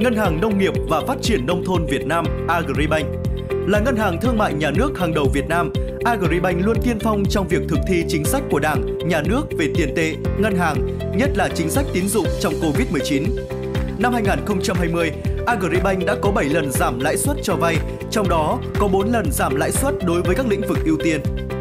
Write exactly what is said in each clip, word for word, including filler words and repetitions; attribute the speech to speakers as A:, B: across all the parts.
A: Ngân hàng Nông nghiệp và Phát triển Nông thôn Việt Nam Agribank. Là ngân hàng thương mại nhà nước hàng đầu Việt Nam, Agribank luôn tiên phong trong việc thực thi chính sách của Đảng, Nhà nước về tiền tệ, ngân hàng, nhất là chính sách tín dụng trong Covid mười chín. Năm hai nghìn không trăm hai mươi, Agribank đã có bảy lần giảm lãi suất cho vay, trong đó có bốn lần giảm lãi suất đối với các lĩnh vực ưu tiên.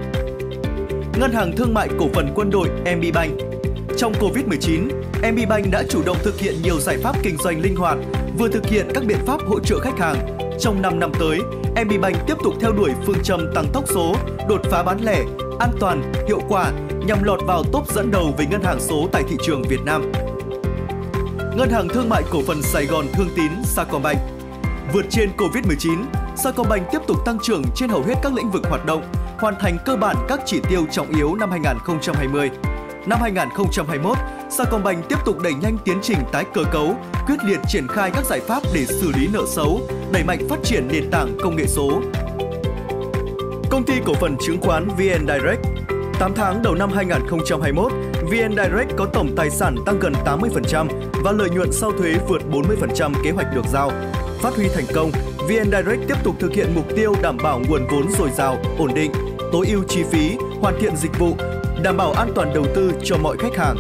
A: Ngân hàng Thương mại Cổ phần Quân đội em bê Bank. Trong Covid mười chín, em bê Bank đã chủ động thực hiện nhiều giải pháp kinh doanh linh hoạt, vừa thực hiện các biện pháp hỗ trợ khách hàng. Trong năm năm tới, em bê Bank tiếp tục theo đuổi phương châm tăng tốc số, đột phá bán lẻ, an toàn, hiệu quả nhằm lọt vào top dẫn đầu về ngân hàng số tại thị trường Việt Nam. Ngân hàng Thương mại Cổ phần Sài Gòn Thương tín Sacombank. Vượt trên Covid mười chín, Sacombank tiếp tục tăng trưởng trên hầu hết các lĩnh vực hoạt động, hoàn thành cơ bản các chỉ tiêu trọng yếu năm hai nghìn không trăm hai mươi. Năm hai nghìn không trăm hai mươi mốt, Sacombank tiếp tục đẩy nhanh tiến trình tái cơ cấu, quyết liệt triển khai các giải pháp để xử lý nợ xấu, đẩy mạnh phát triển nền tảng công nghệ số. Công ty cổ phần chứng khoán vê en Direct. tám tháng đầu năm hai nghìn không trăm hai mươi mốt, vê en Direct có tổng tài sản tăng gần tám mươi phần trăm và lợi nhuận sau thuế vượt bốn mươi phần trăm kế hoạch được giao. Phát huy thành công, vê en Direct tiếp tục thực hiện mục tiêu đảm bảo nguồn vốn dồi dào, ổn định, tối ưu chi phí, hoàn thiện dịch vụ, đảm bảo an toàn đầu tư cho mọi khách hàng.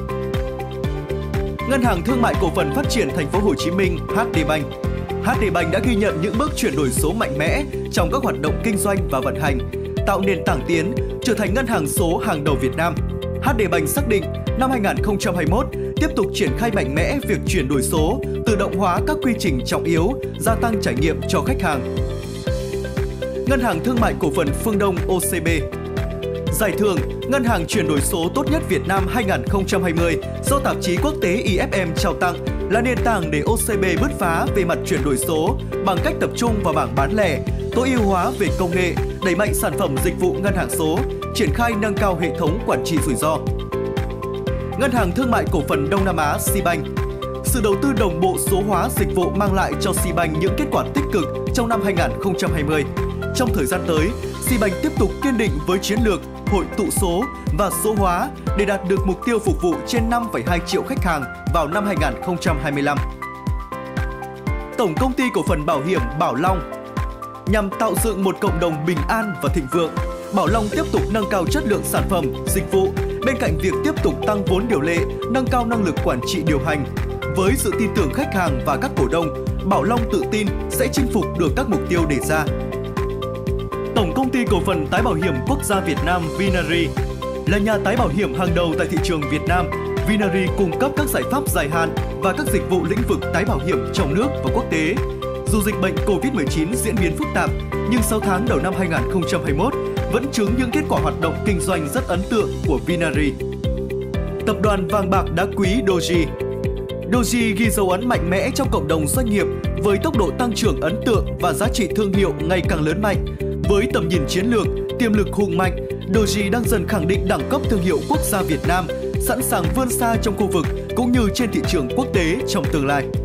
A: Ngân hàng Thương mại Cổ phần Phát triển Thành phố Hồ Chí Minh hát đê Bank. hát đê Bank đã ghi nhận những bước chuyển đổi số mạnh mẽ trong các hoạt động kinh doanh và vận hành, tạo nền tảng tiến, trở thành ngân hàng số hàng đầu Việt Nam. hát đê Bank xác định năm hai nghìn không trăm hai mươi mốt tiếp tục triển khai mạnh mẽ việc chuyển đổi số, tự động hóa các quy trình trọng yếu, gia tăng trải nghiệm cho khách hàng. Ngân hàng Thương mại Cổ phần Phương Đông ô xê bê. Giải thưởng Ngân hàng chuyển đổi số tốt nhất Việt Nam hai nghìn không trăm hai mươi do tạp chí quốc tế i ép em trao tặng là nền tảng để ô xê bê bứt phá về mặt chuyển đổi số bằng cách tập trung vào mảng bán lẻ, tối ưu hóa về công nghệ, đẩy mạnh sản phẩm dịch vụ ngân hàng số, triển khai nâng cao hệ thống quản trị rủi ro. Ngân hàng Thương mại Cổ phần Đông Nam Á Sibank. Sự đầu tư đồng bộ số hóa dịch vụ mang lại cho Sibank những kết quả tích cực trong năm hai nghìn không trăm hai mươi. Trong thời gian tới, Sibank tiếp tục kiên định với chiến lược hội tụ số và số hóa để đạt được mục tiêu phục vụ trên năm phẩy hai triệu khách hàng vào năm hai nghìn không trăm hai mươi lăm. Tổng Công ty Cổ phần Bảo hiểm Bảo Long. Nhằm tạo dựng một cộng đồng bình an và thịnh vượng, Bảo Long tiếp tục nâng cao chất lượng sản phẩm, dịch vụ, bên cạnh việc tiếp tục tăng vốn điều lệ, nâng cao năng lực quản trị điều hành. Với sự tin tưởng khách hàng và các cổ đông, Bảo Long tự tin sẽ chinh phục được các mục tiêu đề ra. Tổng Công ty Cổ phần Tái Bảo hiểm Quốc gia Việt Nam Vinari. Là nhà tái bảo hiểm hàng đầu tại thị trường Việt Nam, Vinari cung cấp các giải pháp dài hạn và các dịch vụ lĩnh vực tái bảo hiểm trong nước và quốc tế. Dù dịch bệnh Covid mười chín diễn biến phức tạp, nhưng sáu tháng đầu năm hai nghìn không trăm hai mươi mốt vẫn chứng những kết quả hoạt động kinh doanh rất ấn tượng của Vinari. Tập đoàn vàng bạc đá quý Doji. Doji ghi dấu ấn mạnh mẽ trong cộng đồng doanh nghiệp với tốc độ tăng trưởng ấn tượng và giá trị thương hiệu ngày càng lớn mạnh. Với tầm nhìn chiến lược, tiềm lực hùng mạnh, Doji đang dần khẳng định đẳng cấp thương hiệu quốc gia Việt Nam, sẵn sàng vươn xa trong khu vực cũng như trên thị trường quốc tế trong tương lai.